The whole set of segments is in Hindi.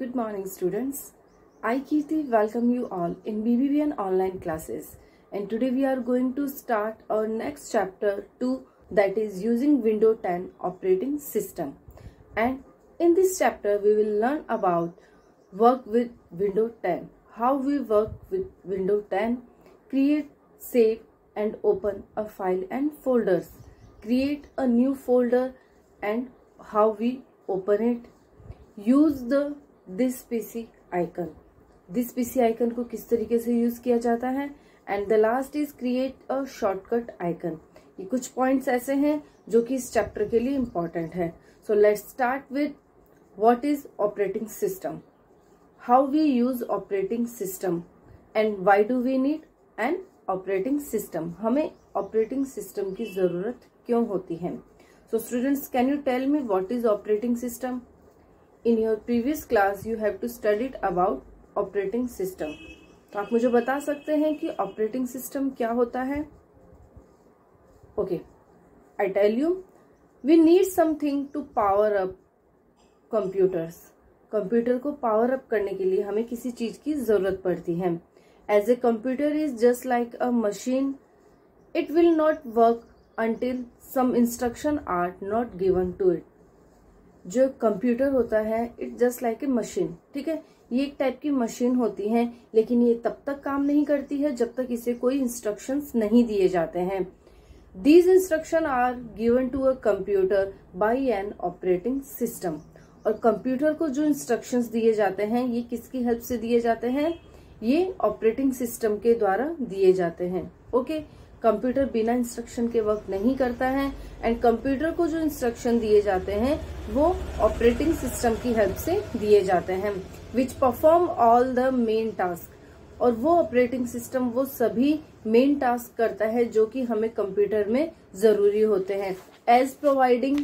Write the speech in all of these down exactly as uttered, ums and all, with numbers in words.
Good morning, students. I, Kirti, welcome you all in B B B N online classes. And today we are going to start our next chapter two, that is using Windows ten operating system. And in this chapter we will learn about work with Windows ten, how we work with Windows ten, create, save and open a file and folders, create a new folder and how we open it, use the this PC icon, this PC icon को किस तरीके से यूज किया जाता है, and the last is create a shortcut icon. ये कुछ पॉइंट्स ऐसे हैं जो कि इस चैप्टर के लिए इम्पोर्टेंट है। So let's start with what is operating system, how we use operating system and why do we need an operating system. हमें ऑपरेटिंग सिस्टम की जरूरत क्यों होती है। So students, can you tell me what is operating system? In your previous class you have to studied about operating system. तो आप मुझे बता सकते हैं कि ऑपरेटिंग सिस्टम क्या होता है? Okay, I tell you, we need something to power up computers. Computer को पावर अप करने के लिए हमें किसी चीज की जरूरत पड़ती है। As a computer is just like a machine, it will not work until some instruction are not given to it. जो कंप्यूटर होता है it just like a machine, ठीक है, ये एक टाइप की मशीन होती है, लेकिन ये तब तक काम नहीं करती है जब तक इसे कोई इंस्ट्रक्शंस नहीं दिए जाते हैं। These instruction are given to a computer by an operating system. और कंप्यूटर को जो इंस्ट्रक्शंस दिए जाते हैं ये किसकी हेल्प से दिए जाते हैं? ये ऑपरेटिंग सिस्टम के द्वारा दिए जाते हैं। Okay okay? कंप्यूटर बिना इंस्ट्रक्शन के वर्क नहीं करता है, एंड कंप्यूटर को जो इंस्ट्रक्शन दिए जाते हैं वो ऑपरेटिंग सिस्टम की हेल्प से दिए जाते हैं, which perform all the main task. और वो ऑपरेटिंग सिस्टम वो सभी मेन टास्क करता है जो कि हमें कंप्यूटर में जरूरी होते हैं, as providing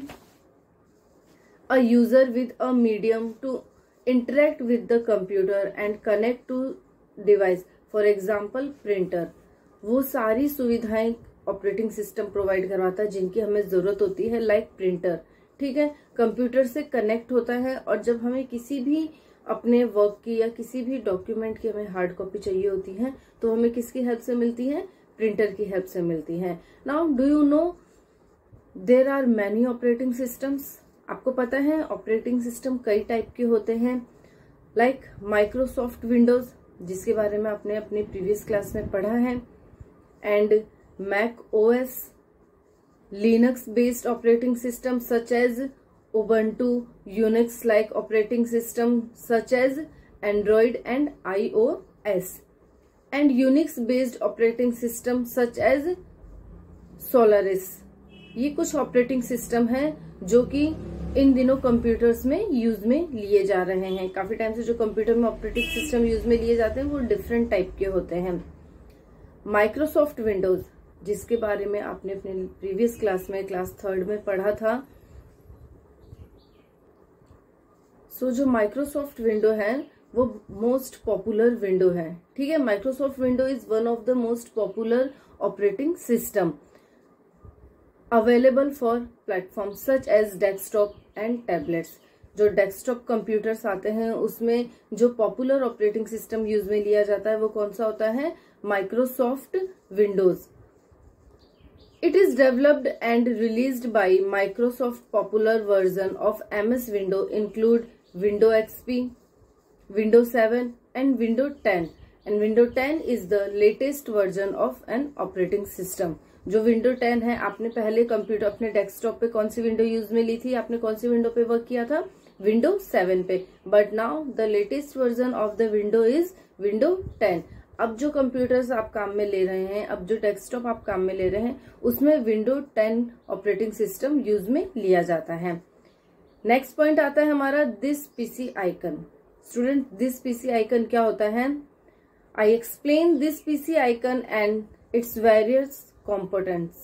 a user with a medium to interact with the computer and connect to device, for example printer. वो सारी सुविधाएं ऑपरेटिंग सिस्टम प्रोवाइड करवाता है जिनकी हमें जरूरत होती है, लाइक प्रिंटर, ठीक है, कंप्यूटर से कनेक्ट होता है। और जब हमें किसी भी अपने वर्क की या किसी भी डॉक्यूमेंट की हमें हार्ड कॉपी चाहिए होती है तो हमें किसकी हेल्प से मिलती है? प्रिंटर की हेल्प से मिलती है। Now do you know there are many operating systems. आपको पता है ऑपरेटिंग सिस्टम कई टाइप के होते हैं, लाइक माइक्रोसॉफ्ट विंडोज, जिसके बारे में आपने अपनी प्रीवियस क्लास में पढ़ा है, and Mac O S, Linux based operating system such as Ubuntu, Unix like operating system such as Android and iOS, and Unix based operating system such as Solaris। ये कुछ ऑपरेटिंग सिस्टम है जो कि इन दिनों कंप्यूटर्स में यूज में लिए जा रहे हैं। काफी टाइम से जो कंप्यूटर में ऑपरेटिंग सिस्टम यूज में लिए जाते हैं वो डिफरेंट टाइप के होते हैं। माइक्रोसॉफ्ट विंडोज, जिसके बारे में आपने अपने प्रीवियस क्लास में क्लास थर्ड में पढ़ा था। सो so, जो माइक्रोसॉफ्ट विंडो है वो मोस्ट पॉपुलर विंडो है, ठीक है। Microsoft window is one of the most popular operating system available for platform such as desktop and tablets. जो डेस्कटॉप कंप्यूटर्स आते हैं उसमें जो पॉपुलर ऑपरेटिंग सिस्टम यूज में लिया जाता है वो कौन सा होता है? Microsoft windows. It is developed and released by Microsoft. Popular version of MS window include window XP, window seven and window ten, and window ten is the latest version of an operating system. जो विंडो टेन है, आपने पहले कंप्यूटर अपने डेस्कटॉप पे कौन सी विंडो यूज में ली थी? आपने कौन सी विंडो पे वर्क किया था? विंडो सेवन पे। But now the latest version of the window is window ten. अब जो कंप्यूटर्स आप काम में ले रहे हैं, अब जो डेस्कटॉप आप काम में ले रहे हैं, उसमें window ten operating system use में लिया जाता है। नेक्स्ट पॉइंट आता है हमारा this PC icon. Student, this PC icon क्या होता है? I explain this PC icon and its various components.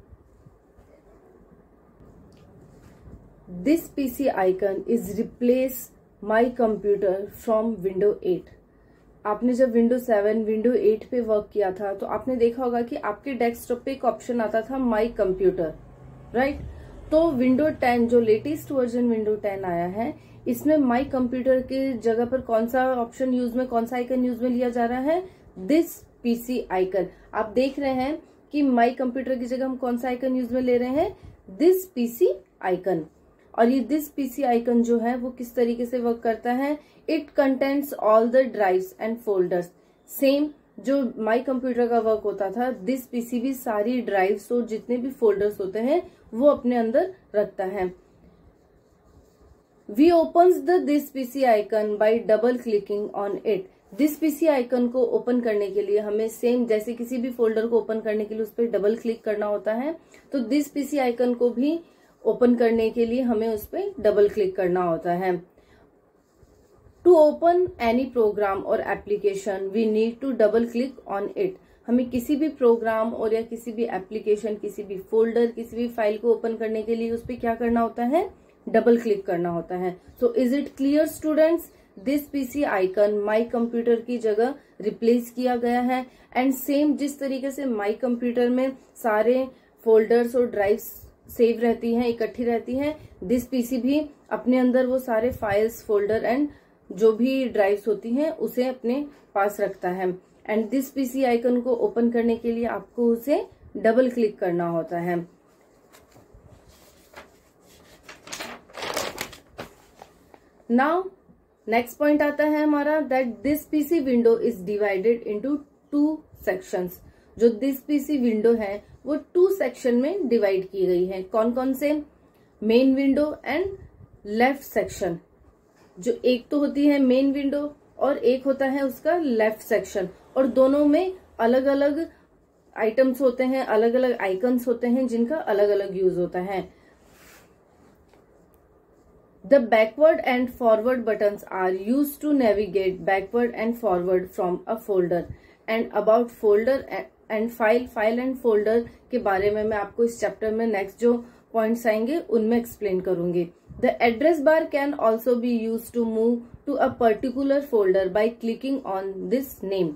This P C icon is replace my computer from Windows eight. आपने जब Windows सेवन, Windows एट पे वर्क किया था तो आपने देखा होगा कि आपके डेस्कटॉप पे एक ऑप्शन आता था माई कंप्यूटर, राइट। तो विंडो टेन जो लेटेस्ट वर्जन विंडो टेन आया है इसमें माई कंप्यूटर के जगह पर कौन सा ऑप्शन यूज में, कौन सा आइकन यूज में लिया जा रहा है, दिस पीसी आइकन। आप देख रहे हैं कि माई कंप्यूटर की जगह हम कौन सा आइकन यूज में ले रहे हैं, दिस पीसी आइकन। और ये दिस पीसी आइकन जो है वो किस तरीके से वर्क करता है, it contents all the drives and folders. Same जो माई कंप्यूटर का वर्क होता था, दिस पीसी भी सारी ड्राइव्स और जितने भी फोल्डर्स होते हैं वो अपने अंदर रखता है। We opens the this PC icon by double clicking on it. This PC icon को ओपन करने के लिए हमें सेम जैसे किसी भी फोल्डर को ओपन करने के लिए उस पर डबल क्लिक करना होता है, तो दिस पीसी आइकन को भी ओपन करने के लिए हमें उस पर डबल क्लिक करना होता है। टू ओपन एनी प्रोग्राम और application we need to double click on it. हमें किसी भी प्रोग्राम और या किसी भी एप्लीकेशन, किसी भी फोल्डर, किसी भी फाइल को ओपन करने के लिए उस पर क्या करना होता है, डबल क्लिक करना होता है। So is it clear students, this PC icon my computer की जगह रिप्लेस किया गया है। एंड सेम जिस तरीके से माई कंप्यूटर में सारे फोल्डर्स और ड्राइव्स सेव रहती हैं, इकट्ठी रहती हैं, दिस पीसी भी अपने अंदर वो सारे फाइल्स, फोल्डर एंड जो भी ड्राइव्स होती हैं उसे अपने पास रखता है। एंड दिस पीसी आइकन को ओपन करने के लिए आपको उसे डबल क्लिक करना होता है। नाउ नेक्स्ट पॉइंट आता है हमारा that this PC window is divided into two sections. जो दिस पीसी विंडो है वो टू सेक्शन में डिवाइड की गई है। कौन कौन से, main window and left section. जो एक तो होती है मेन विंडो और एक होता है उसका लेफ्ट सेक्शन, और दोनों में अलग अलग आइटम्स होते हैं, अलग अलग आइकन्स होते हैं जिनका अलग अलग यूज होता है। The backward and forward buttons are used to navigate backward and forward from a folder. And about folder and file, file and folder के बारे में मैं आपको इस चैप्टर में नेक्स्ट जो पॉइंट्स आएंगे उनमें एक्सप्लेन करूंगी। The address bar can also be used to move to a particular folder by clicking on this name.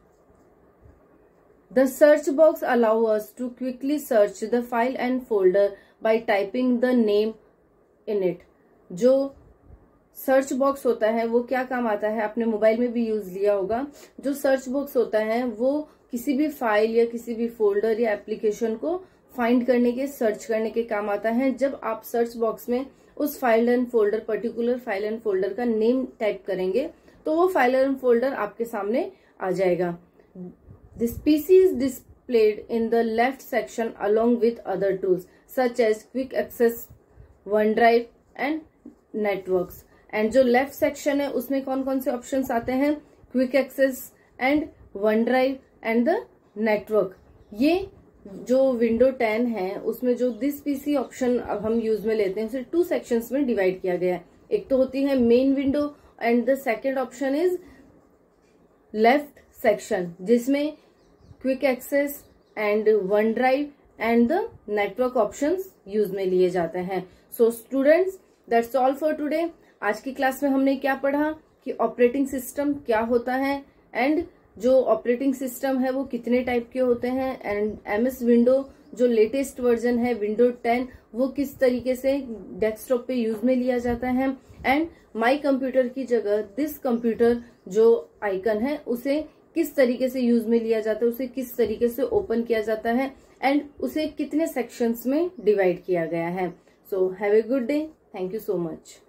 The search box allows us to quickly search the file and folder by typing the name in it. जो सर्च बॉक्स होता है वो क्या काम आता है, आपने मोबाइल में भी यूज लिया होगा। जो सर्च बॉक्स होता है वो किसी भी फाइल या किसी भी फोल्डर या एप्लीकेशन को फाइंड करने के, सर्च करने के काम आता है। जब आप सर्च बॉक्स में उस file and folder, particular file and folder का नेम टाइप करेंगे तो वो फाइल एंड फोल्डर आपके सामने आ जाएगा। This PC is displayed in the left section along with other tools such as quick access, one drive and networks. And जो लेफ्ट सेक्शन है उसमें कौन कौन से ऑप्शंस आते हैं, quick access and one drive and the network. ये जो विंडो टेन है उसमें जो दिस पीसी ऑप्शन अब हम यूज में लेते हैं उसे टू सेक्शंस में डिवाइड किया गया है। एक तो होती है main window and the second option is left section, जिसमें quick access and one drive and the network options use में लिए जाते हैं। So students, that's all for today. आज की क्लास में हमने क्या पढ़ा कि ऑपरेटिंग सिस्टम क्या होता है एंड जो ऑपरेटिंग सिस्टम है वो कितने टाइप के होते हैं, एंड एमएस विंडो जो लेटेस्ट वर्जन है विंडो टेन वो किस तरीके से डेस्कटॉप पे यूज में लिया जाता है, एंड माई कंप्यूटर की जगह दिस कंप्यूटर जो आइकन है उसे किस तरीके से यूज में लिया जाता है, उसे किस तरीके से ओपन किया जाता है एंड उसे कितने सेक्शंस में डिवाइड किया गया है। So have a good day, thank you so much.